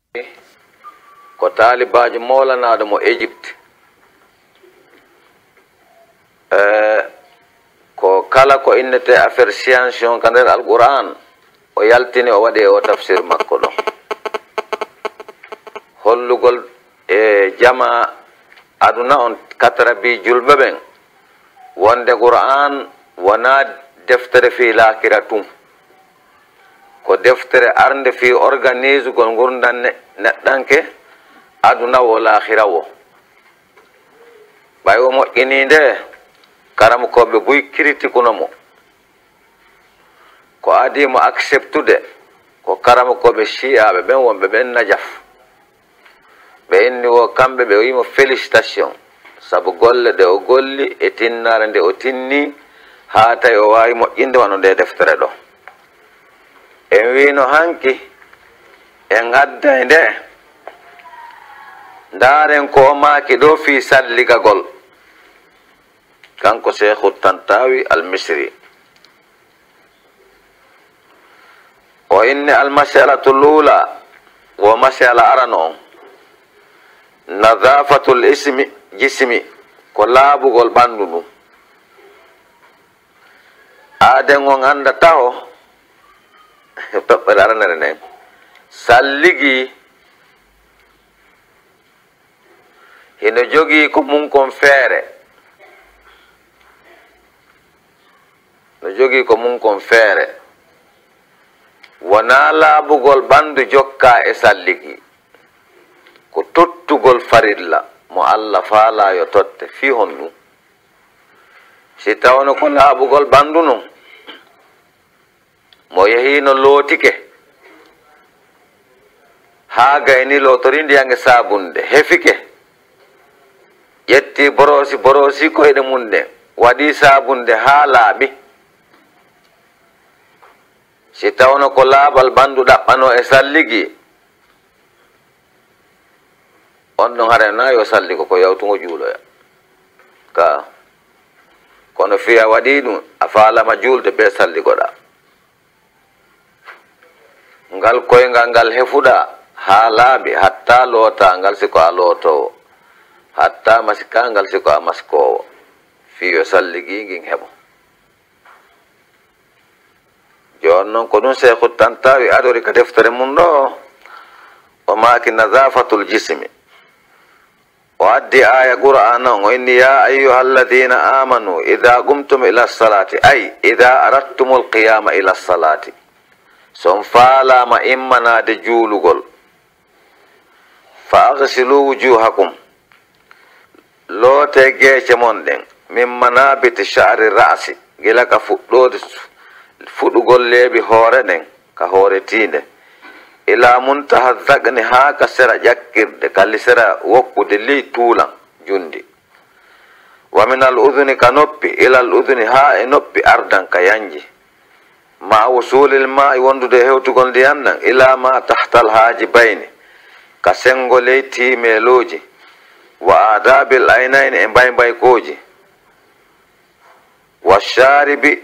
ko talibajo molanaɗo mo Égypte ko kala ko innete affaire science on ka nder alquran o yaltini o waɗi o tafsir makko ɗo hollugol jama aduna on katrabi julɓe ɓen wonde qur'an wona deftere fi lakira tum ko deftere arde fi organise gol gurdan neɗɗanke aduna wo lahira wo ɓay o moƴƴini nde karam koɓe buy critiqueno mo ko adimo acceptude ko karama koɓe shi'aɓe ɓen wonɓe ɓen najaf ɓe inni wo kamɓe ɓe wimo félicitation saabu golle ɗe o golli e tinnare nde o tinni ha tawi o wawi moƴƴinde wano nde deftere ɗo en wino hanki en adday nde ndaren ko o maaki ɗo fi salligagol kanko Cheikhu Tantawi al-Misri o inni almasalatu lula wo masala arano on nadafatul jismi ko laabugol ɓandu ɗum aden on anda taho toɓɓere aranere nden salligi hino jogii ko mum kon feere no jogii ko mum kon feere wona laabugol ɓandu jokka e salligi ko tottugol farilla mo Allah faala yo totte fi hon ɗum si tawno ko laabugol ɓandu non mo yehino lootike haa gayni lootori ndiyange sabunde hefike ƴetti borosi koyɗe mum ɗe waɗi sabunde haa laaɓi si tawno ko laabal ɓandu ɗaɓɓano e salligi on ɗon harena yo salligo ko yawtugo juuloya ka kono fiya waɗi ɗum a faalama julde be salligoɗa ngal koyngal ngal hefuɗa ha laaɓi hatta loota ngal siko a lootowo hatta masika ngal siko a maskowo fiyo salligi ngin heɓo joni noon ko ɗum Cheikhu Tantawi adori ka deftere mum ɗo o maaki nadafatul jismi o addi aya qur'ana on o inni ya ayyuha alladina amanu ida qumtum ila salati ay ida aradtum alqiyama ila salati son faalama immanade juulugol fa aghsilu wujuhakum loote geece mon ɗen min manabiti sha'ri ra'si gila ka fuɗugol leeɓi hoore ɗen ka hoore tiinde ila muntaha dhaqni ha ka sera ƴakkirde kalli sera wokkude ley tuulan jundi wa min al udhuni ka noppi ila al udhuni ha e noppi ardan ka yanji ma wusulil ma'i wondude hewtugol ndiyan ɗan ila ma tahtal haaji bayni ka sengo ley tiimeloji wa adabil aynayni e mbaykoji wa sharibi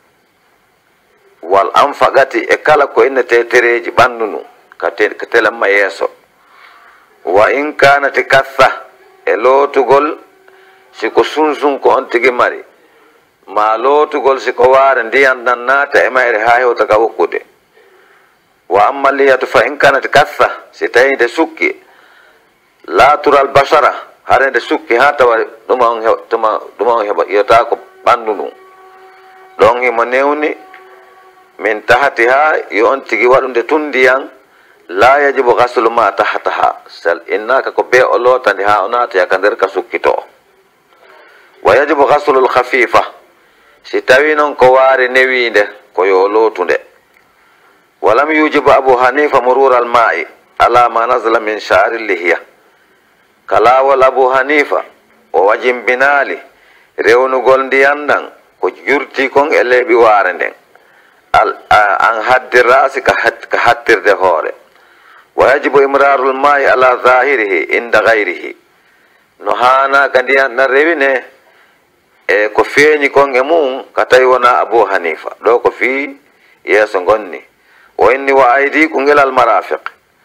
wal anfaqati e kala ko innete tereji ɓandu nu ka telemma yeeso wa in kanati katha e lootugol siko sunsun ko on tigi mari ma lootugol siko waare ndiyan ɗan naata e mayre ha hewta ka wokkude wa amma liyatu fa in kanati katha si tawi nde sukki laatural basara hare nde sukki ha tawa ɗuma on heɓa yiyata ko ɓandu ɗum ɗon himo newni min tahati ha yo on tigi waɗunde tun ndiyan la yajibu gaslu ma tahataha sel innaka ko be o lootande ha o naata yaka nder ka sukkito wa yajibu gaslul khafifa si tawi noon ko waari newinde ko yo lootunde walam yujibu abu hanifa murural ma'i ala ma nazla min sha'ri lihiya kalawol abu hanifa o wajimbinali rewnugol ndiyan ɗan ko jurti kon e leeɓi waare nden an haddirrasi ka hattirde hoore wa yajibu imrarul ma'i ala zahirihi inda gayrihi no hana ka ndiyan ɗan rewine e ko feeñi kon e mum ka tawi wona abu hanifa ɗo ko fi yeeso gonni o inni wa aydi ko ngelal marafiq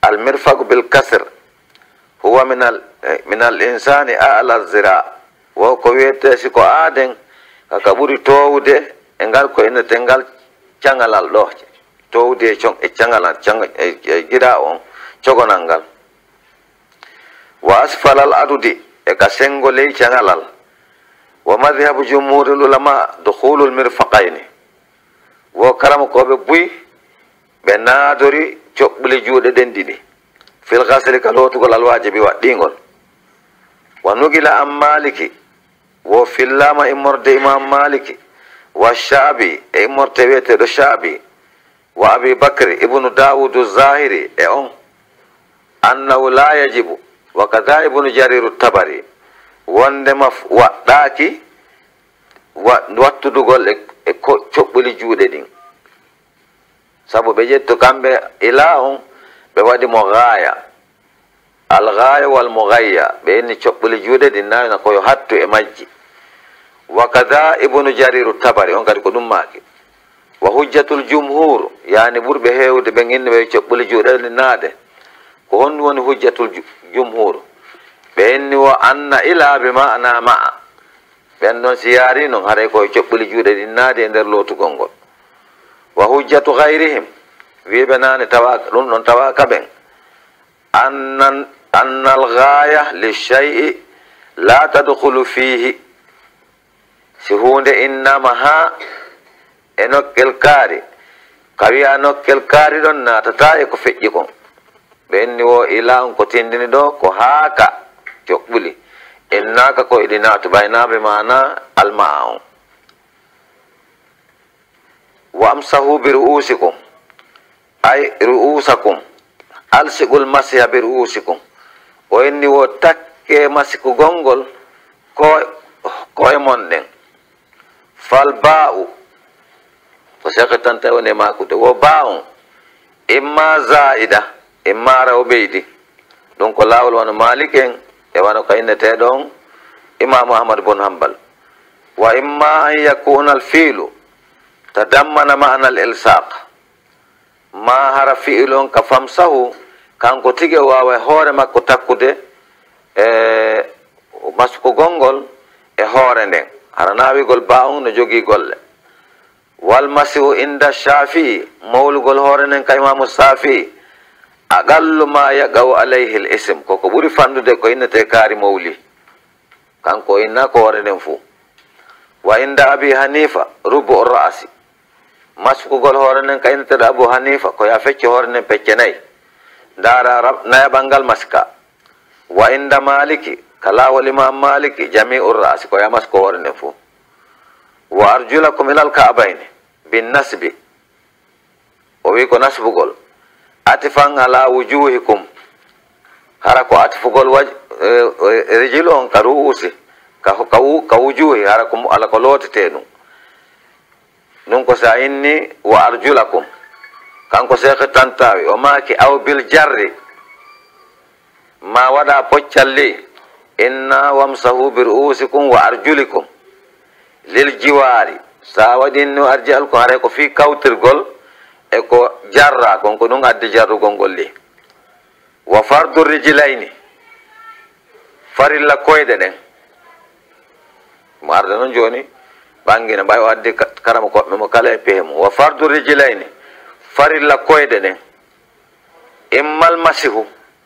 المرفق بالكسر هو من الإنسان أعلى الذراع وكويت سكو آدن كابوري تودي engal ko ina tengal cangalal do towde chong e cangalal gida on chogonangal wa asfalal adudi e ka sengo ley cangalal wa madhhabu jumhurul ulama dukhulul mirfaqaini wo karam ko be buy be naadori cobbuli juude den didi fil ghasl kalotugol al wajibi wa dingol wa nugila am maliki wo fillama imorde imam maliki wa shabi e imorte wete do shabi wa abi bakr ibnu daud az-zahiri e on annahu la yajibu wa kadha ibnu jarir at-tabari wonde maf waddaki wattudugol e ko cobbuli juude din sabu be jetto kambe ila on be wadi mo gaaya al gaaya wal mughayya be ni cobbuli juude din na ko yo hattu e majji wa kadha ibnu jarir at-tabari on kadi ko dum maaki wa hujjatul jumhur yani burbe hewde be nginne be cobbuli juude din naade ko hon woni hujjatul jumhur be enni wa anna ila bi ma'na ma'a ben non siyari non hare ko cobbuli juude din naade nder lotu gongol wa hujjatu ghayrihim wi benane tawaka dum non tawaka ben anna al-ghaya li shay'i la tadkhulu fihi si hunde innamaha enokkel kaari kawi anokkel kaari don natata e ko feƴƴi kon ɓenni wo ila on ko tindini ɗo ko haaka coɓɓuli innaka ko iɗi naatu baynaɓe mana almaa on wa amsahu bi ru'usikum ay ru'usakum alsigol masiha bi ru'usikum o inni wo takke masiku gongol ko e mon ɗen fal ba'u ko sekatanta woni makude wo ba'un imma zaida imma raw beydi ɗum ko lawol wono malik en e wano ko innete ɗon imamu ahmad bon hanbal wa imma an yakuna al fiilu tadammana ma'na al ilsaq ma hara fi'ilon ka famsahu kanko tige wawa hoore makko takkude e masuko gongol e hoore nden hara nawigol ba'un no jogi golle wal masihu inda shafi mawlugol hoore nden ka imamu safi aqallu ma yaqaw alayhi al ism koko ɓuri fandude ko innete kaari mawli kanko inna ko hoore nden fu wa inda abi hanifa rubu ra'si masukugol hoore nden ka innete abu hanifa ko ya fecce hoore nden pecce nayi ndara nayaɓangal maska wa inda maliki kala wal imam maliki jami'ur ra'si ko ya masko hoore nden fu wa arjulakum ila al ka'bayni bin nasbi o wi ko nasbugol atifan ala wujuhikum hara ko atifugol rijil on ka ru'usi ka wujuhi hara ko ala ko lotete ɗum nun ko sa inni wa arjulakum kanko sekhe tantawi o maki aw bil jarri ma waɗa poccalli inna wamsahu bi ru'usikum wa arjulikum lil jiwari sa waɗinno arji al ko hara ko fi kawtirgol e ko jarra kon ko ɗum addi jarrugol ngol li wa fardu rijlayni farilla koyɗe ɗen mo arda noon joni ɓangina ɓay o addi karama koɓɓe mo kala e pehe mum wa fardu rijlayni farilla koyɗe ɗen immal masihu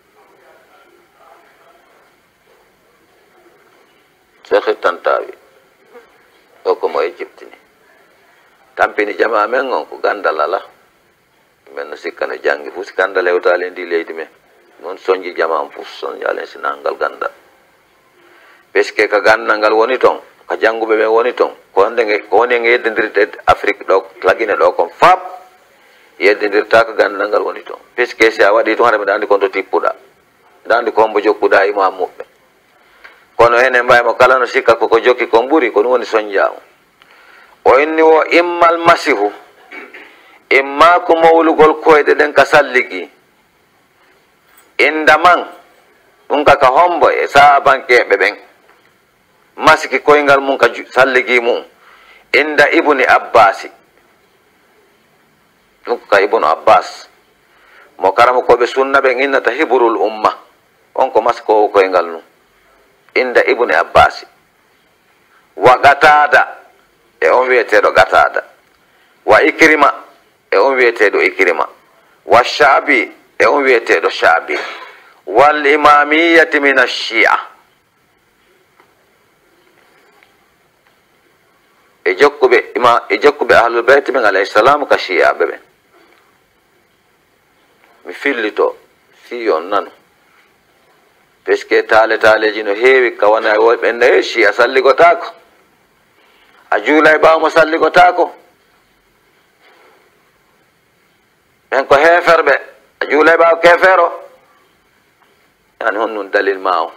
sekhi tantawi o ko mo égyptini tampini jama men on ko gandal ala men no sikka no jangi fu si gandal hewtali ndi leydi men non soñji jama on fu soñji alen sinangal gandal peske ka gandal ngal woni ton ka janguɓe ɓe woni ton ko woni e yeddidirde afrique ɗo lagine ɗo kon fab yeddidirta ko gandal ngal woni ton peske si a waɗi ton haɗa andi konto tippuɗa mbiɗa andi ko hombo jokkuɗa imam muɓɓe kono enen mbaymo kala no sikka koko jokki kon ɓuuri ko ɗum woni soñjamu o inni wo immal masihu imma ko mawlugol koyɗe ɗen ka salligi indaman ɗum kaka hombo e sahabankeɓe ɓen masiki koyngal mum ka salligi mum inda ibni abbasi ɗum ka ibnu abbas mo karamo ko be sunna be innata hibrul umma on ko masko ko engal nu inda ibnu abbas wa gatada e on wiyeteɗo gatada wa ikrima e on wiyeteɗo ikrima wa shabi e on wiyeteɗo shabi wal imamiyati min ash-shi'a e jokkuɓe ahlul bayt ɓen alayhi salam ka shi'aɓe ɓen mi fillito fi on nanu puisque taleji no heewi ka wona woɓe nayi shi'a salligotako a juula e ɓawo mo salligotako ɓen ko heferɓe a juula e ɓawo kefero yani hon nun dalil ma on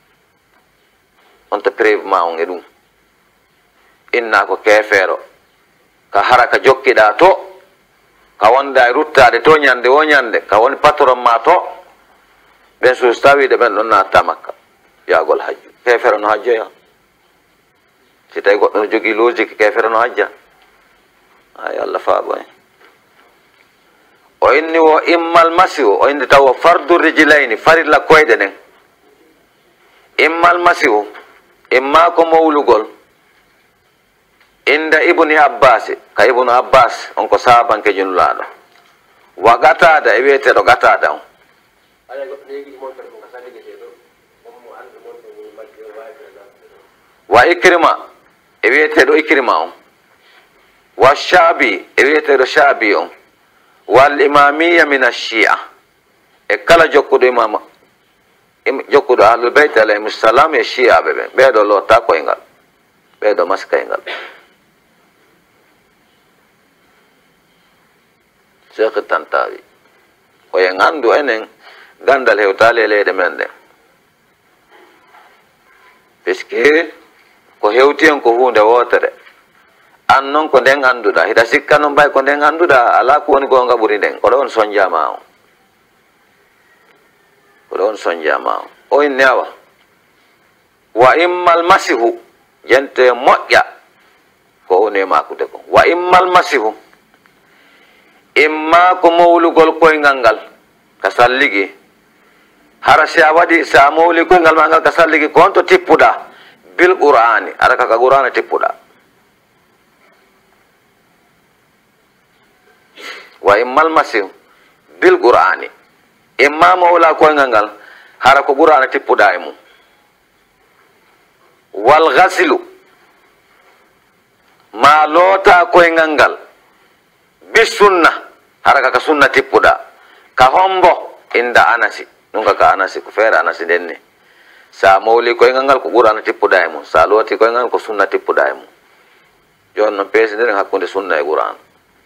on to preuve ma on e ɗum inna ko kefero ka hara ka jokkiɗa to ka wonda e ruttade to ñande wo ñande ka woni patron ma to ɓen sus tawiɗe ɓen ɗon natta makka yagol hajju kefero no hajjoya si tawi goɗɗo no jogui logique kefero no hajja ay allah faabo en o inni wo immal masihu o indi taw fardu rijilayni farilla koyɗe ɗen immal masihu imma ko mawlugol inda ibni abbas ka ibnu abbas on ko sahabanke junulaɗo wa gatada e wiyeteɗo gatada on wa ikrima e wiyeteɗo ikrima on wa shabi e wiyeteɗo shabi on wal imamiya min ash-shi'a e kala jokkuɗo imama jokkuɗo ahlul bayt alayhim salam e shi'aɓe ɓen ɓeɗo lotta koyngal ɓeɗo maskaygal Cheikh Tantawi koyen andu enen gandal hewtali e leyɗe men ɗen puisque ko hewti en ko hunde wotere an noon ko nden annduɗa hiɗa sikka noon mbay ko nden annduɗa ala ko woni gonga ɓuri nden koɗo on soñjama on koɗo on soñjama on o inni awa wa immal masihu jente moƴƴa ko woni e makude ko wa immal masihu imma ko mawlugol koyngal ngal ka salligi hara si a waɗi sa mawli koyngal ma ngal ka salligi ko on to tippuɗa bil qur'ani ara kaka qur'ana tippuɗa wa immal masihu bil qur'ani imma mawla koyngal ngal hara ko qur'ana tippuɗa e mum wal ghasilu ma loota koyngal ngal bis sunna hara kaka sunna tippuɗa ka hombo inda anasi ɗum kaka anasi ko feere anasi ndenni sa mawli koyngal ngal ko qur'ana tippuɗa e mum sa looti koyngal ngal ko sunna tippuɗa e mum joni noon peesidiren hakkunde sunna e qur'an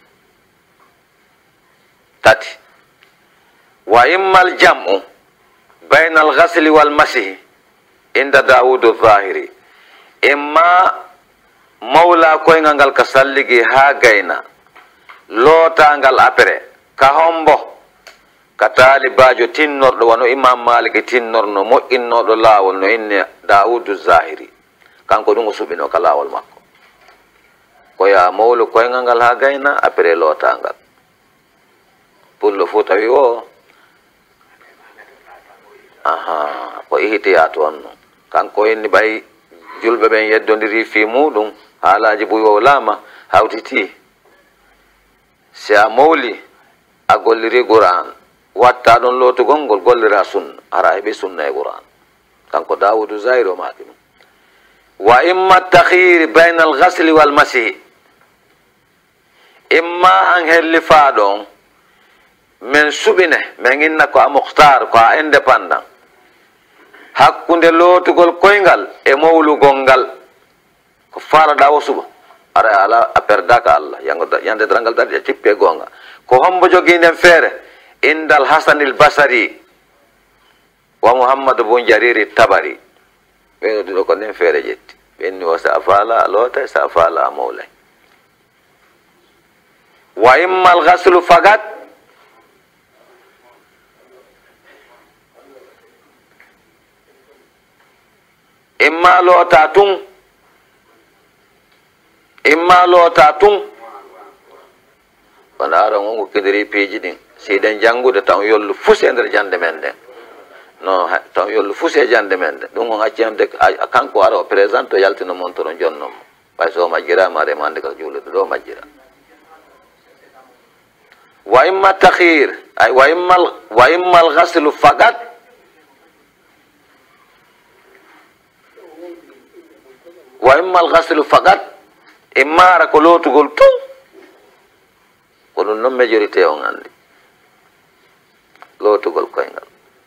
tati wa immal jam'u bayna al ghasli wal masihi inda dawudu zahiri imma mawla koyngal ngal ka salligi ha gayna lootangal apere ka hombo ka taalibajo tinnorɗo wano imam maliki tinnorno moƴƴinnoɗo laawol no inni dawudu zahiri kanko ɗum o suɓino ka laawol makko ko ya mawlu koyngal ngal ha gayna apere lootangal pullo fuu tawi o aha ko ihitiya toon no kanko inni ɓay julɓe ɓen yeddodiri fi muɗum haalaji ɓuy o laama hawtiti si a mawli a golliri qur'an watta ɗon lootugol ngol gollira sunna hara heɓi sunna e qur'an kanko dawudu zahiri o maaki ɗum wa imma takhiri bayna al ghasli wal masihi imma an helli faaɗon min suɓine min inna ko a muhtar ko a indépendant hakkunde lootugol koyngal e mawlugol ngal ko faalaɗa o suɓa ara ala a perdaka allah yande drangal darɗi a cippi e gonga ko hombo jogui nden feere indal hasanil basari wa mouhammadou bun jariri tabari ɓeno ɗiɗo ko nden feere ƴetti ɓenni o sa faala a loota sa faala a mawlay wa imma al ghaslu fagat imma loota tun wona aron on ko kediri piiji ɗin siiden janngude taw yollu fus e nder jande men nden no taw yollu fus e jande men nden ɗum on accende kanko ara o présente o yaltino montono jonnon mo ɓay so majjirama rema ande ka juulude ɗo majjira wa imma takhir ay wa imma al ghaslu faqat wa imma al ghaslu faqat immara ko lootugol tun ko ɗum noon majorité on andi lootugol koyngal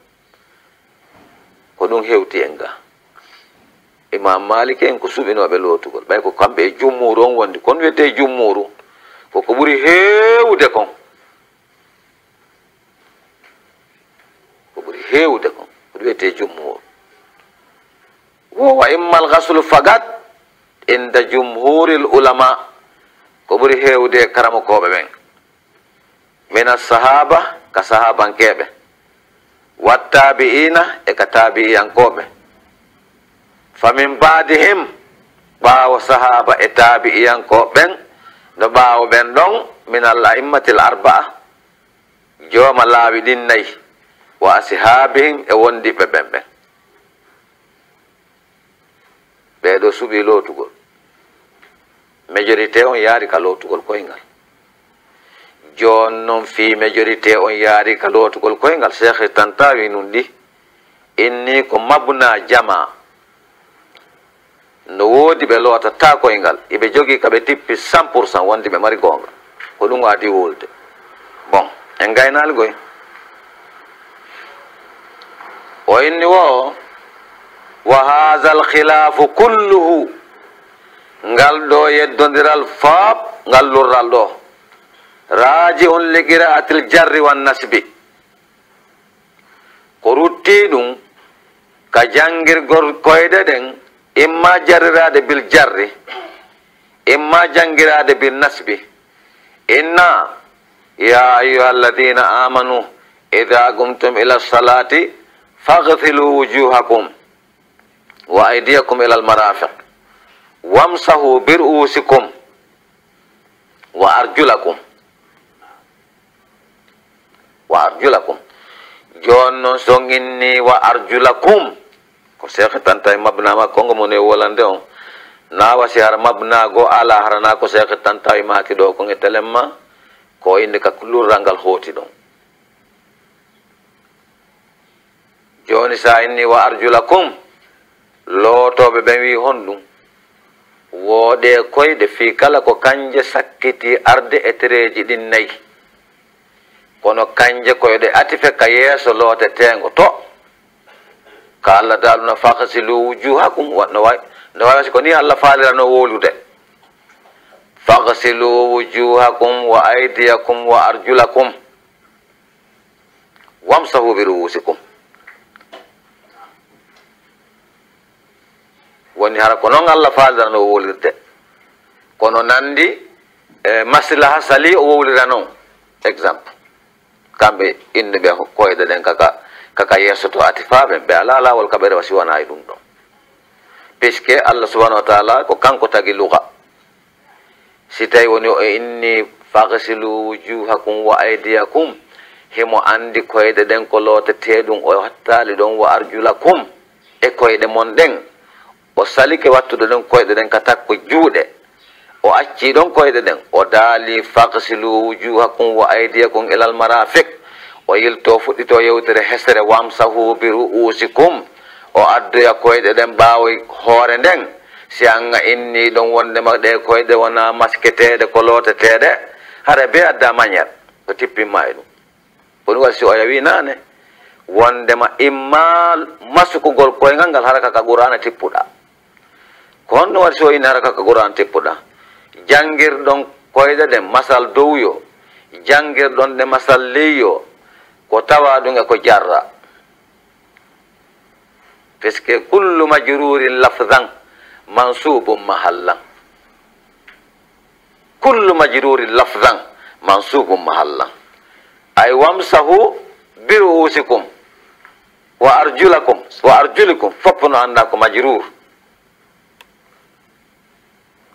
ko ɗum hewti en ga imam malik en ko suɓinoɓe lootugol ɓay ko kamɓe e jummuru on wondi kon wiyete jummuru koko ɓuri heewde kon ko ɓuri heewde kon ko wiyete jummuru wo wa immal ghaslu fagat inda jumhuril ulama ko ɓuri heewde karamokoɓe ɓen min as-sahaba ka sahabankeɓe wattabi'ina e ka tabi'iyankoɓe famin badihim ɓaawo sahaba e tabi'iyankoɓen no ɓaawo ɓen ɗon min al a'immatil arba'a jooma laawi ɗin nayi wa ashabihim e wondiɓe ɓen ɓen ɓeeɗo suɓi lootugol majorité on yaari ka lootugol koyngal jon noon fi majorité on yaari ka lootugol koyngal cheikh tantawi nun ɗi inni ko mabna jama no woodi ɓe lootata koyngal iɓe jogii ka ɓe tippi 100% wondi ɓe mari goonga ko ɗum waadi wolde bon en gaynalgoy o inni wo wa hadha al khilafu kulluhu ngal ɗo yeddodiral fop ngal lurral ɗo raaji on li qira'atil jarri wan nasbi ko rutti ɗum ka jangirgol koyɗe ɗen imma jarrirade bil jarri imma jangirade bil nasbi inna ya ayuha alladina amanu ida gumtum ila salati faghsilu wujuhakum wa aydiyakum ila almarafiq wamsahu bi ru'usikum wa arjulakum jonnon so inni wa arjulakum ko cheikh tantay mabnama kongo mo ne wolande on na wasi har mabna go ala harana ko cheikh tantay mati do ko ngetelemma ko inde ka kulur rangal hoti don joni sa inni wa arjulakum lotoɓe ɓen wi honɗum woode koyɗe fi kala ko kanje sakkiti arde e tereji ɗin nayi kono kanje koyɗe atife ka yeeso lootetengo to ka Allah daaluna faghsilu wujuhakum no wawi ko ni Allah faalirano wolude faghsilu wujuhakum wa aydiyakum wa arjulakum wamsahu bi ru'usikum woni hara ko noon Allah faalirano wolirde kono nandi maslaha sali o wowlira noon exemple kamɓe inde ɓe koyɗe ɗen kaka yeesoto atifaɓe ɓe ala lawol ka ɓeɗe wasi wona e ɗum ɗon puisque Allah subhanahu wa taala ko kanko tagi luga si tawi woni o inni faghsilu wujuhakum wa aydiyakum himo andi koyɗe ɗen ko looteteɗum o hattali ɗon wa arjulakum e koyɗe mon ɗen o salike wattude ɗon koyɗe ɗen ka takko juuɗe o acci ɗon koyɗe ɗen o daali faghsilu wujuhakum wa aydiyakum ilal marafiq o yilto fuɗɗito yewtere hesere wamsahu bi ru'usikum o addoya koyɗe ɗen ɓaawo hoore nden si anga inni ɗon wondema ɗe koyɗe wona masketeɗe ko looteteɗe hara be adda maniére ko tippinma e ɗum ko ɗum waɗi si o yawi nane wondema imma masukugol koyngal ngal hara kaka qur'ana tippuɗa ko honno waɗi so inni hara kaka qur'ana tippuɗa jangirɗon koyɗe ɗen masal dowyo jangirɗon ɗe masal leyyo ko tawa ɗum e ko jarra puisque kullu majrurin lafdan mansubun mahallan kullu majrurin lafdan mansubun mahallan ay wamsahu bi ru'usikum wa arjulikum fopp no anda ko majrur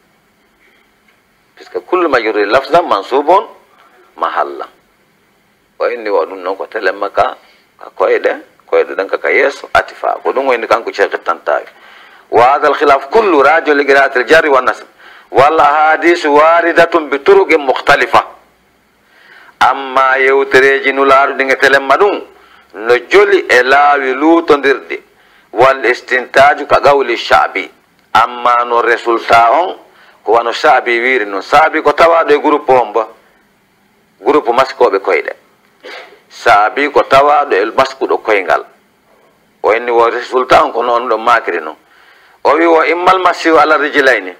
puisque kullu majrurin lafdan mansubun mahallan o inni wa ɗum noon ko telemma ka koyɗe ɗen kaka yeeso atifa ko ɗum o inni kanko ceekh tantawi wa hada alkhilaf kullu radio li qira'ati aljarri wa nasb walla hadisu waridatun bi turuqin mukhtalifa amma yewtereji nulaaɗo ɗi e telemma ɗum no joli e laawi luutodirɗi wal istintaju ka gawli shaabi amma no résultat on ko wano saabi wiiri noon saabi ko tawaɗo e groupe on ba groupe maskoɓe koyɗe saabi ko tawaɗo e maskuɗo koyngal o inni wo résultat on ko noon ɗo makiri noon o wi wo immal masihu ala rijilayni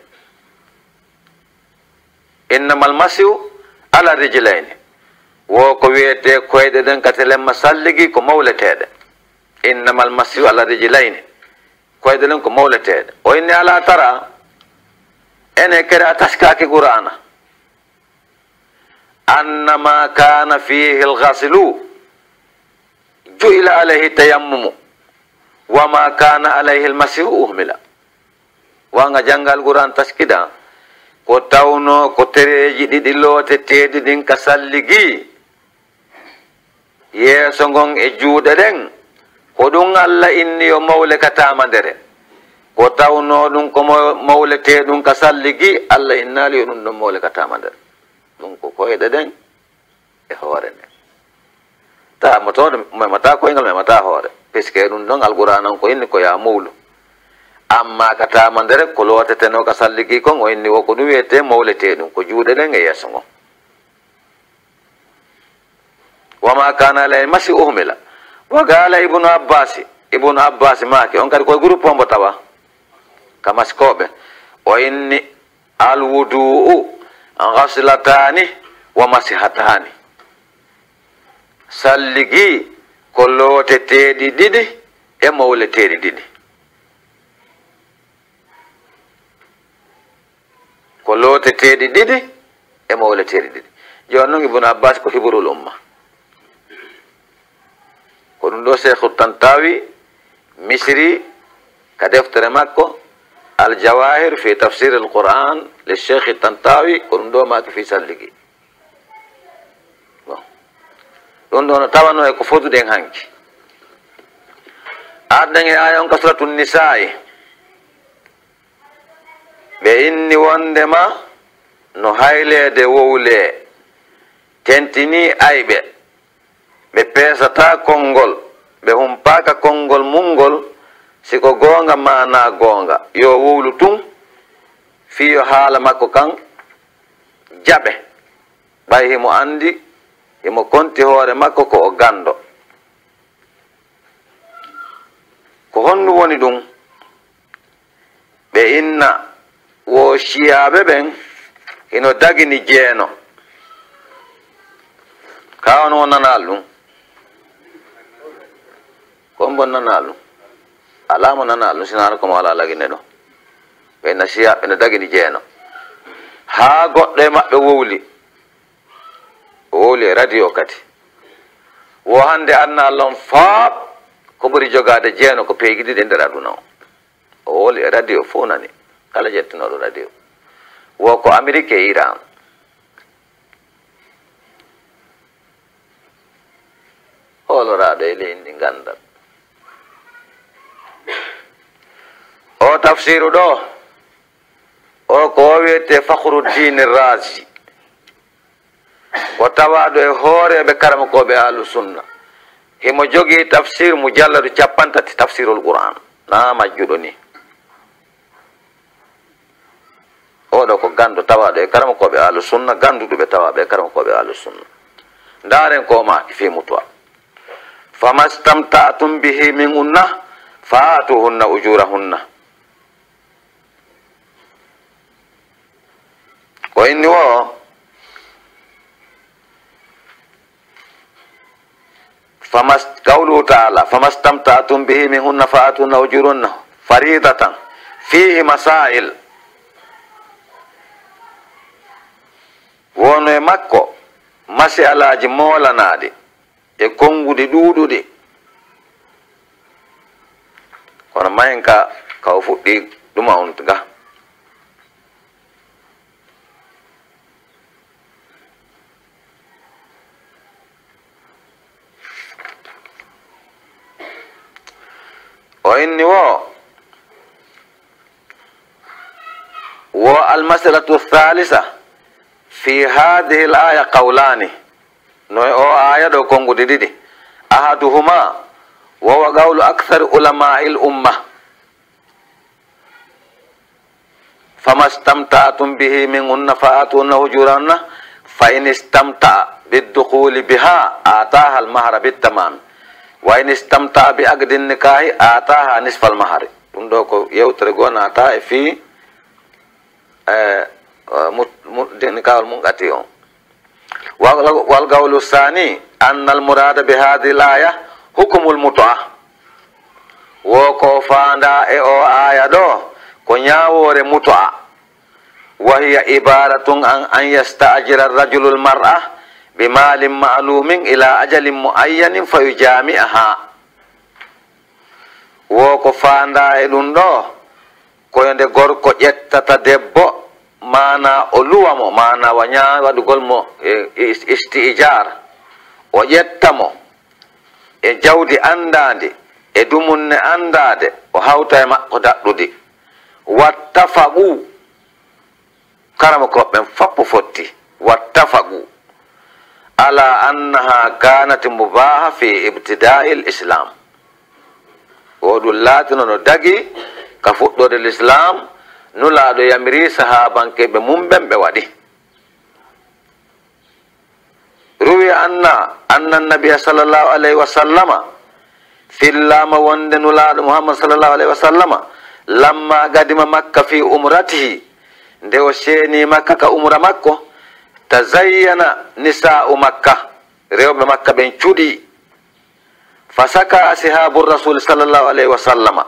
innamal masihu ala rijilayni wo ko wiyete koyɗe ɗen ka telemma salligi ko mawleteɗe innamal masihu ala rijilayni koyɗe ɗen ko mawleteɗe o inni ala tara ene kadi a taskaki qur'ana annama kana fihi alghaslu ju'ila alayhi tayammumu wama kana alayhi almasihu uhmila wanga jangal qur'an taskida ko tawno ko tereji ɗiɗi looteteɗi ɗin ka salligi yeeso ngon e juuɗe ɗen ko ɗum Allah inni yo mawle ka tamandere ko tawno ɗum ko mawlete ɗum ka salligi Allah innali yo ɗum ɗon mawle ka tamandere ɗum ko koyɗe ɗen e hoore nden ta motode memata koyngal memata hoore puisque ɗum ɗon alqur'an ko inni ko ya mawlu amma ka tamandere ko looteteno ka salligi kon o inni wo ko ɗum wiyete mawlete ɗum ko juuɗe ɗen e yeeso ngon wama kana alayhi masi uhmila wa gala ibnu abbas maki on kadi koye groupe ombo tawa ka maskoɓe o inni alwudu'u ghaslatani wa masihatani salligi ko looteteɗi ɗiɗi e mawleteɗi ɗiɗi ko looteteɗi ɗiɗi e mawleteɗi ɗiɗi joni noon ibnu abbas ko hibrul umma ko ɗum ɗo cheikhu tantawi misri ka deftere makko aljawahir fi tafsir alquran le cheikh tantawi ko ɗum ɗo maki fi salligi bon ɗum ɗo no tawano e ko fotuɗen hanki arɗen e aya on ka suratu nisa'i ɓe inni wondema no haylede wowle tentini ayɓe ɓe peesata konngol ɓe humpaka konngol mungol siko goonga mana goonga yo wowlu tun fiyo haala makko kan jaɓe ɓay himo andi himo konti hoore makko ko o gando ko honnu woni ɗum ɓe inna wo ciyaɓe ɓen hino dagini jeeno kawano wo nanal ɗum kon bon nanal ɗum alama nanal ɗum sinano komo wala lagine ɗo ɓenna ciyaɓe no dagini jeeno ha goɗɗo e maɓɓe wowli o wowli e radio kadi wo hande anna allah on faab ko ɓuri jogade jeeno ko peygidiɗe nder aduna o wowli e radio fo nani kala jettinoɗo radio wo ko amérique e iran holoraɗo e leydi gandal o tafsiru ɗo o ko wiyete fakhruddin razi ko tawaɗo e hooreɓe karamakoɓe ahlu sunna himo jogui tafsir mujalladu 50 tafsirul qur'an na majjuɗo ni oɗo ko gandu tawaɗo e karamakoɓe ahlu sunna ganduɗuɓe tawaɓe e karamakoɓe ahlu sunna ndaren ko maki fi mutwa famastamta'tum bihi min unna fa'atuhunna ujurahunna ko inni wo qawluhu ta'ala famastamta'tum bihi min hunna fa'atuhunna ujurahunna faridatan fihi masail wono e makko masalaji molanaɗi e konguɗi ɗuɗuɗi kono mahen ka kaw fuɗɗi ɗuma on ga inni wo almasalatu thalitha fi hadhihi al-aya qawlani no o aya do kongude didi ahaduhuma wa qawlu akthar ulama'il ummah famastamta'tum bihi minhunna fa'atuna ujurahunna fa in istamta'a bid-dukhuli biha ataha al-mahra bit-tamam wa in istamta'a bi aqdin nikahi ataha nisfal mahari. Ɗum ɗo ko yewtere gona ata e fi nikahol mum qati on. wal qawlu sani anna al-murada bi hadhihi al-aya hukmul mut'a. Wo ko fanda e o aya ɗo ko ñawore mut'a wa hiya ibaratun an yasta'jira ar-rajulu al-mar'a bimalin ma'lumin ila ajalin muayyanin fayujami'aha. Wo ko fanda e ɗum ɗo koyonde gorko ƴettata debbo mana o luwamo mana waña waɗugol mo istijar o ƴettamo e jawdi andadi e dumunne andade o hawta e makko daɗɗude wattafaqu karama koɓɓen fappo fotti wattafaqu ala annaha kanat mubaha fi ibtida'i l-islam. O ɗum laatino no dagi ka fuɗɗode l'islam nulaaɗo yamiri sahabankeɓe mum ɓen ɓe waɗi. ruwi anna annabiya sallallahu alayhi wa sallama fillama wonde nulaaɗo muhammad sallallahu alayhi wa sallama lamma gadima makka fi umratihi nde o seeni makka ka umra makko tazayyana nisa'u makka rewɓe makka ɓen cuuɗi fasaka ashabu rasul sallallahu alayhi wa sallama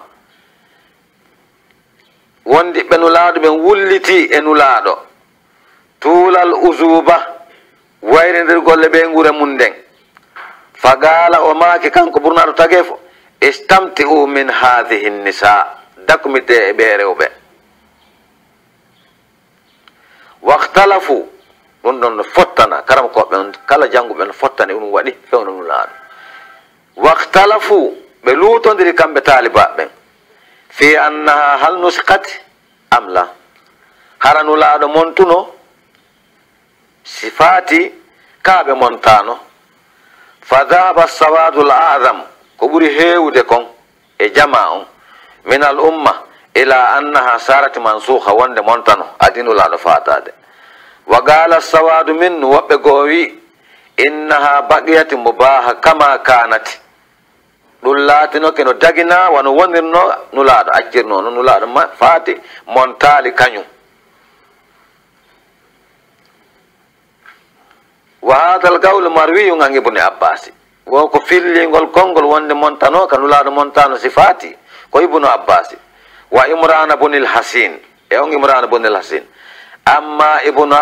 wondi ɓe nulaaɗo ɓen wulliti e nulaaɗo tuulal usuba wayrindir golle ɓe ngure mum nden fagala o maaki kanko ɓurnaɗo tage fo istamti'u min hadhihi nisa dakumite e ɓe rewɓe wahtalafu ɗum ɗon no fottana karam koɓe kala jannguɓe no fottani ɗum waɗi fewno nulaaɗo wahtalafu ɓe luutodiri kamɓe taalibaɓe ɓen fi annaha hal nuskati am la hara nulaaɗo montuno sifati kaaɓe montano fa dhahaba sawadu l adam ko ɓuri heewde kon e jama on min al umma ila annaha sarati mansuha wonde montano adi nulaaɗo fatade wa gala sawadu minnu woɓɓe goo wi innaha baqiyati mubaha kama kanati ɗum laatinoke no dagina wano wonirno nulaaɗo accirno no nulaaɗo faati montali kañum. wa hadal gawlu marwiyun an ibne abbasi wo ko fillingol konngol wonde montano ka nulaaɗo montano sifati ko ibnu abbasi wa imrana bunil hasin e on imrana bunil hasin amma ibnu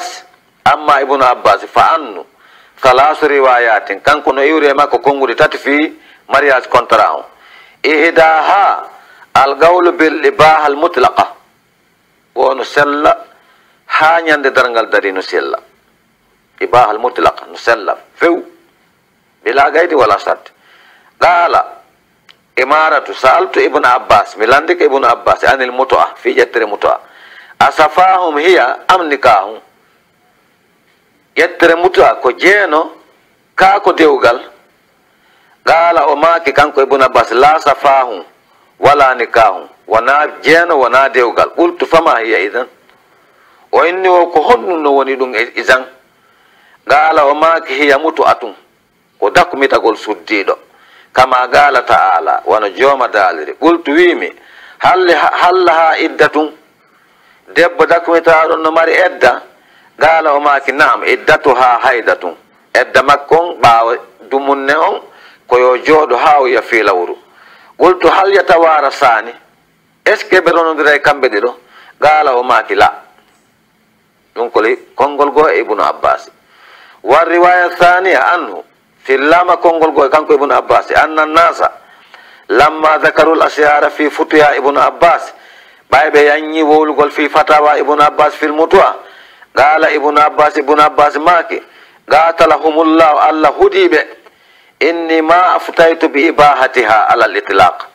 abbas fa annu thalasu riwayatin kanko no iwri e makko kongude tati fi mariage contrat on ihdaha algawlu bil ibaha al mutlaqa wono sella ha ñande darngal dari no sella ibaha al mutlaqa no sella few bila gaydi wala sat qala imaratu sa'altu ibnu abbas mi landike ibnu abbas anil mut'a fi jettere mut'a asafahum hiya am nikahum yettere mut'a ko jeeno ka ko dewgal qala o maaki kanko ibnu abbas la safahum wala nikahum wona jeeno wona dewgal qultu fama hiya idan o inni o ko honɗum no woni ɗum isan qala o maaki hiya mut'atun ko dakkumitagol suddiɗo kama qala ta'ala wono jooma daaliri qultu wimi hallaha iddatun debbo dakkumitaɗon no mari edda qala o maaki naam iddatuha haydatun edda makkon ɓaawa dumunne on koyo jooɗo ha o yiya fi lawru qultu hal yatawara sani est ce que ɓe ronodira e kamɓe ɗiɗo qala o maaki la ɗum koli konngol goo e ibnu abbas wa riwaya thaniya anhu fillama konngol goo e kanko ibnu abbas anna nasa lamma dhakaru l asyara fi futuya ibnu abbas ɓayɓe yanñi wowlugol fi fatawa ibnu abbas fil mutuwa qala ibnu abbas maaki qatalahumullahu allah hudiɓe inni ma aftaytu bi ibahatiha ala l itlaq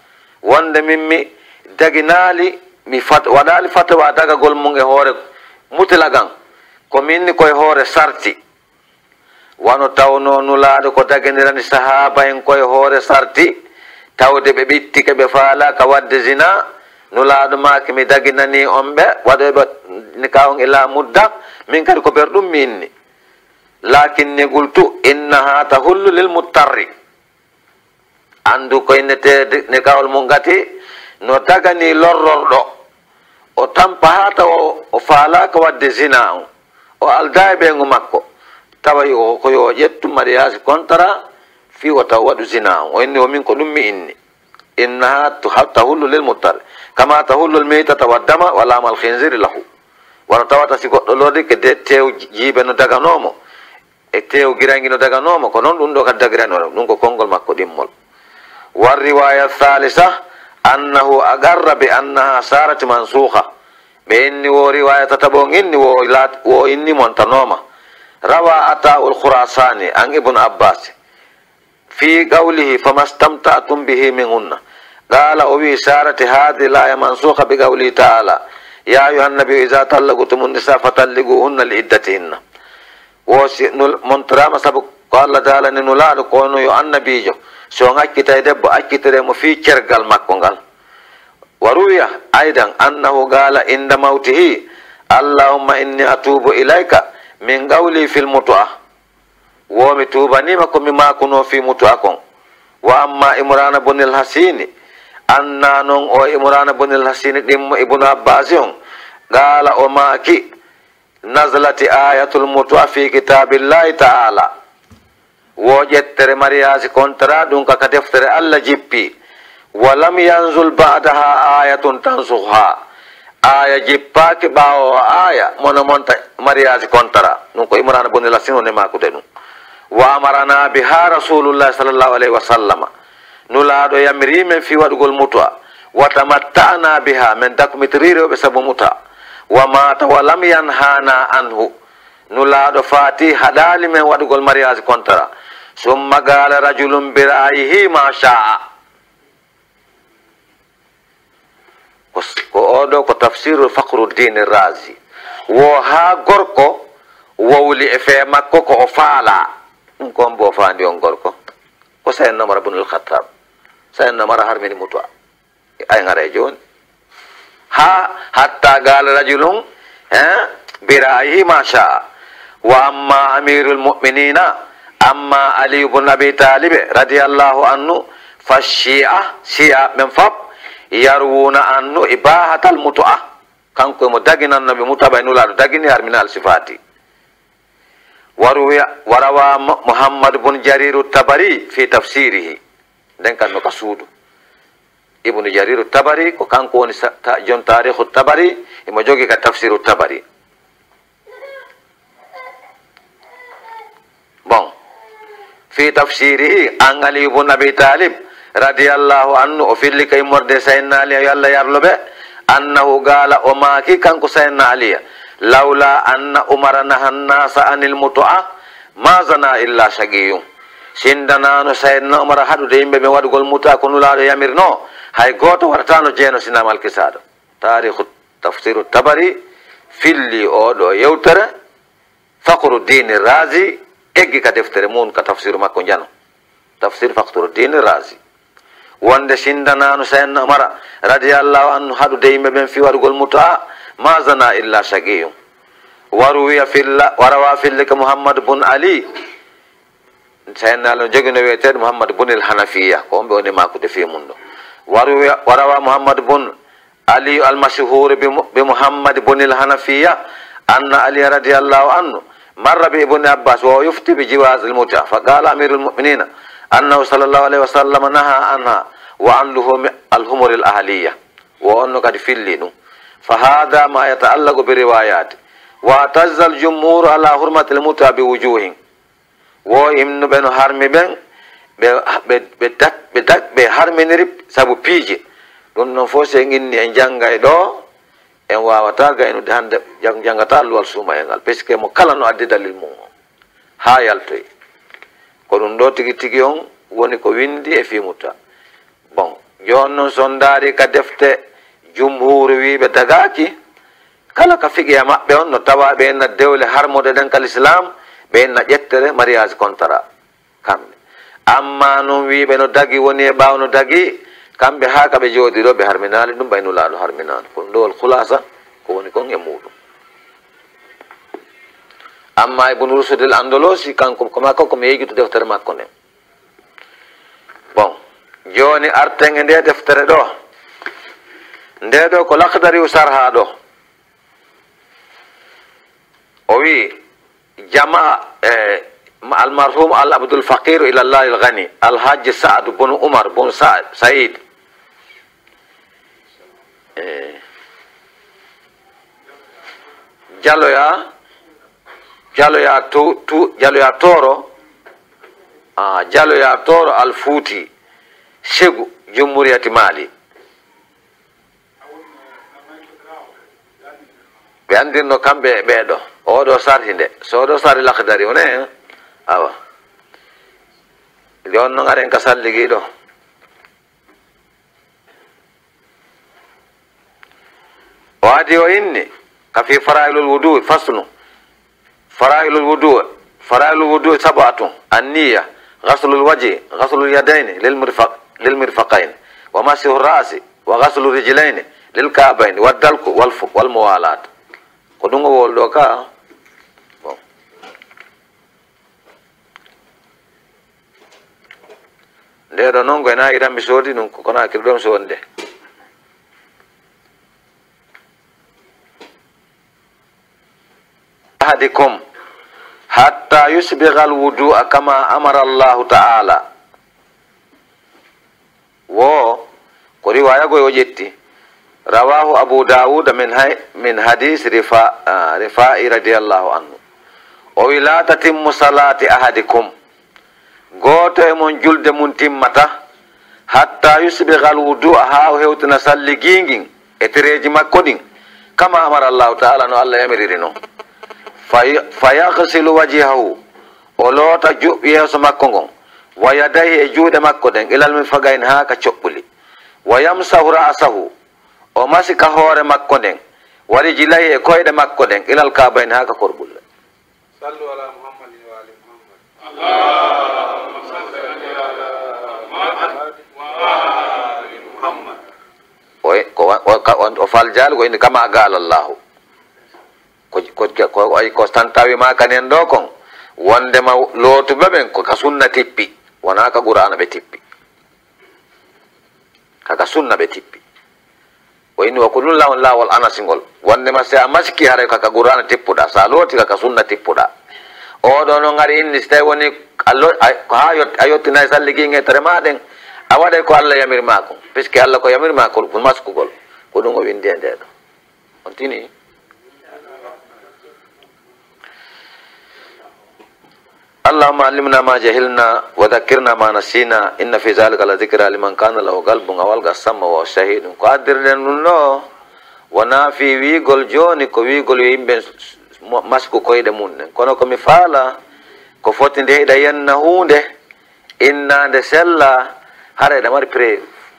wonde mimmi daginali mi waɗali fatwa dagagol mum e hoore mutlagan ko minni koye hoore sarti wano tawno nulaɗo ko daganirani sahaba en koye hoore sarti tawde ɓe ɓittike ɓe faalaka wadde zina nulaɗo maki mi daginani on ɓe waɗoɓe nikahon ila mudda min kadi ko ɓerɗum mi inni lakinni qultu innaha tahullu lil muttarri andu ko innete nikahol mum gati no dagani lorrorɗo o tampa ha tawa o faalaka wadde zina on o alda e ɓeygu makko tawa ko yo ƴettu mariage contrat fi o taw waɗu zina on o inni o min ko ɗum mi inni innaha tahullu lil muttarri kama tahullu l maytata wa dama wa lama al khinziri lahu wono tawata si goɗɗo lordike de tew jiibe no daganomo e tew girangi no daganomo ko noon ɗum ɗo kadi dagiranoɗo ɗum ko konngol makko ɗimmol war riwaya thalisa annahu agarra bi annaha sarati mansuha ɓe inni wo riwaya tataɓo inni wo inni montanoma rawa ata'ul khurasani an ibn abbas fi qawlihi famastamta'tum bihi minhunna qala o wi sarati hadi laya mansuha bi qawlihi ta'ala ya ayuha nabiyu idha tallaqtum nisa fatalliguhunna li iddatihinna wo montorama saabu ko Allah taala ni nulaɗo kono yo annabijo so ŋakkita e debbo accitiremo fi cergal makko ngal wa ruwiya aidan annahu qala inda mawtihi allahumma inni atubu ilayka min qawli fil mutu'a womi tubanima komi makuno fi mutu'a kon wa amma imrana bunil hasini anna non o imrana bunil hasini ɗimmo ibnu abbasi on qala o maki nazlati ayatul mutu'a fi kitabillahi ta'ala wo ƴettere mariage contrat ɗum kaka deftere Allah jippi walam yanzul ba'daha ayatun tansukha aya jippaki ɓawo aya mono monta mariage contrat ɗum ko imrana bunil hasini one makude ɗum wa amarana biha rasulullah sallallahu alaihi wasallama nulaɗo yamiri men fi waɗugol mutu'a wa tamatta'na biha men dakumitirireɓe saabu muta wa mata wa lam yanhana anhu nulaɗo fati haɗali men waɗugol mariage contrat summa qala rajulun bi ra'yihi ma sha'a ko oɗo ko tafsiru fakhruddin razi wo ha gorko wowli e fe makko ko o faala ɗum kon bo fandi on gorko ko sayen namara bunul khattab sayen namara harmini mutu'a ay ngara joni ha hatta qala rajulun bi ra'yihi ma sha'a wa amma amirul mu'minina amma ali ibn abi talib radiyallahu anhu fa shi'a men fab yarwuna annu ibahatal mutu'a kanko mo daginan nabi mutaba nulaɗo dagini harminal sifati warawa muhammad bun jariru tabari fi tafsirihi nden kan no ka suudu ibnu jariru tabari ko kanko woni jon tarihu tabari imo jogi ka tafsiru tabari bon fi tafsirihi an ali ibn abi talib radiyallahu anhu o filli kay morde sayyidina ali yo Allah yarloɓe annahu qala o maki kanko sayyidina ali lawla anna umara nahan nasa anil mutu'a ma zana illa shagiyun sindanano sayyidina umar haɗude yimɓe ɓe waɗugol mutu'a ko nulaɗo yamirno hay goto waɗatano jeeno sinamal kisaɗo tarihu tafsiru tabari filli oɗo yewtere fakhruddin razi eggi ka deftere mun ka tafsiru makko jano tafsir fakhruddin razi wonde sindanano sayyidina umar radiyallahu anhu haɗude yimɓe ɓen fi waɗugol mutu'a ma zana illa shagiyun warawa fillika muhammad bun ali sayyidina ali jogino wiyetede muhammad bunil hanafiya ko on ɓe woni makude fi mum ɗo warawa muhammad bun ali almashhur bi muhammad bunil hanafiya anna ali radiyallahu anhu marra bi ibni abbas wa yufti bi jiwaz al muta fa qala amirul mu'minina annahu sallallahu alaihi wasallam naha anha wa an luhum al humur al ahliya wa onno kadi filli ɗum fa hada ma yata'allaqu bi riwayat wa tazza al jumhur ala hurmati al muta bi wujuhin wo imnuɓe no harmi ɓen ɓe harminiri saabu piije ɗum noon fof se inni en janggay ɗo en wawata gaynude hande janggata luwal suuma e ngal puisque mo kala no addi dalil mum o ha yaltoy ko ɗum ɗo tigi tigi on woni ko windi e fimuta bon jonnon sondari ka defte jumhuru wiɓe dagaki kala ka figiya maɓɓe on no tawa ɓe enna dewle harmode ɗen kal islam ɓe enna ƴettere mariage contrat kamɓe. Amma non wiɓe no dagi woni e ɓaw no dagi kamɓe ha kaɓe jooɗi ɗo ɓe harminali ɗum baynulaɗo harminani kono ɗowol khulasa ko woni kon e muɗum. Amma ibnu rusudil andolosi kanko komi yejjuto deftere makko nden. Bon joni arten e nde deftere ɗo nde ɗo ko lakdari u sarha ɗo o wi jama almarhum al abdul faqir ila allah al ghani al hajj sa'd bin umar bin sa'id jaloya toro al fuuti segu jumhuriyati mali ɓe andirno kamɓe ɓeeɗo oɗo sarhi nde so oɗo sarhi lakdari one awa jon noon aren ka salligi ɗo o adi o inni ka fi farailul wudu faslu farailul wudu sabatun anniya ghaslul wajhi ghaslul yadaini lil mirfaqain wa masihu ra'si wa ghaslu rijlaini lil ka'bayn wa dalku wal muwalat ko ɗum o wolɗo ka bon nde ɗo noon goyna iran mi soodi ɗum kono hakkille ɗon soonde ahadikum hatta yusbigha alwudu'a kama amara allahu ta'ala wo ko riwaya goy o ƴetti rawahu abu dawud min hadis rifa'i radiyallahu anhu o wi la tatimmu salati ahadikum goto e mon julde mun timmata hatta yusbigha alwudu'a ha o hewtina salli gingin e tereji makko ɗin kama amara allahu ta'ala no allah yamiriri noon fayaghsilu wajhahu o loota yeeso makko ngon wa yadayhi e juuɗe makko ɗen ilal mirfaqayn ha ka coɓɓuli wa yamsahu ra'sahu o masika hoore makko nden wari jilayi e koyɗe makko ɗen ilal ka'bayn ha ka korɓulle. Sallu ala Muhammadin wa ali Muhammad. Allahumma salli ala Muhammad wa ali Muhammad. O fal jaal ko inde kama gaala Allahu ko tan tawi ma kanen ɗo kon wondema lootuɓe ɓen ko ka sunna tippi wona ka qur'ana ɓe tippi kaka sunna ɓe tippi o inni wa ko ɗum lawol anasingol wondema si a masiki haray kaka qur'ana tippuɗa sa looti kaka sunna tippuɗa oɗo noon ari inni so tawi woni ha a yottinayi salligi ŋetere maɗen a waɗay ko allah yamirma kon puisque allah ko yamirma ko maskugol ko ɗum o windi e ndeɗo on tini اللهم علمنا ما جهلنا وذكرنا ما نسينا إن في ذلك لذكرى لمن كان له قلب أو ألقى السمع وهو شهيد قادر لنو ونا في ويغول جوني كو ويغول يمبن مسكو كويد مون كونو كو مفالا كو فوتين دي دا ينهونde innande sella hare da mari pre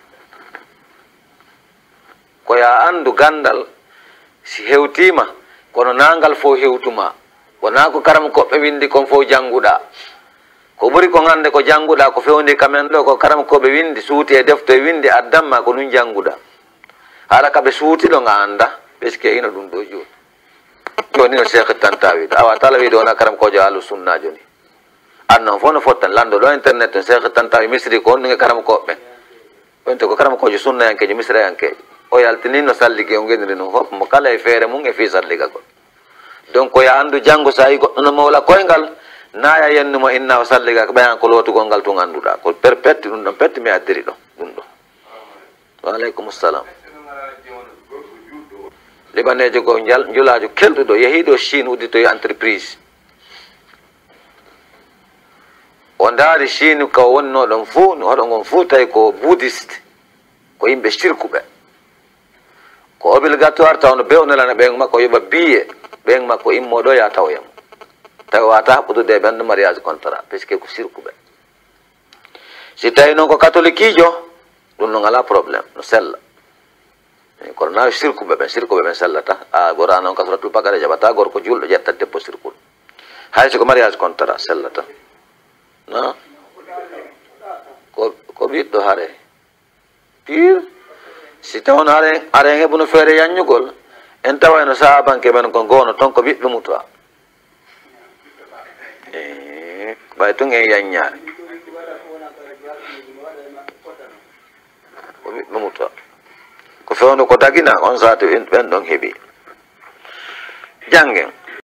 ko ya andu gandal si hewtima kono nangal fo hewtuma wona ko karam koɓe windi kon fof jannguɗa ko ɓuri ko hande ko jannguɗa ko fewndi kamen ɗo ko karam koɓe windi suuti e defto e windi addamma ko ɗum jannguɗa haala kaɓe suuti ɗo nga anda puisque ino ɗum ɗo joni joni no cheikh tantawiɗo awa tala wiide wona karam kojo ahlu sunna joni annon fof no fottan lando ɗo internet to cheikh tantawi misri ko honɗuge karam koɓɓe wonte ko karam kojo sunna yankejo misra yankejo o yaltinino salligi o gendiri noon fof mo kala e feere mum e fi salligagol donc ya andu janngo sa yi goɗɗo no mawla koyngal naya yennumo inna o salliga ko ɓeyan ko lootugol ngal tun annduɗa ko petti ɗum ɗon petti mi addiri ɗo ɗum ɗo waaleykum salam libanejo ko julajo kelɗuɗo yehiɗo Chine udditoyi entreprise o ndaari Chine ko wonno ɗon fuu no hoɗo ngon fuu tawi ko bouddhiste ko yimɓe sirkuɓe ko obligatoire taw no bewnelana ɓen makko yoɓa biye ɓen makko immoɗo ya tawoyamo tawi wata haɓɓudude e ɓenɗo mariage contrat puisque ko sirkuɓe si tawi noon ko catholique ijo ɗum no ngala probléme no sella kono nawi sirku ɓe ɓen sellata a gora noon ka suratul bakara jaɓata gorko julɗo ƴetta debbo sirkul hay siko mariage contrat sellata na ko ɓiɗɗo hare pire si tawon haren heɓuno feere yanñugol en tawayno sahabanke men ko goono ton ko ɓiɓɓe mutuwa ɓay tun en yanñaare ko ɓiɓɓe mutuwa ko fewno ko dagina on saatu ɓen ɗon heeɓi janggen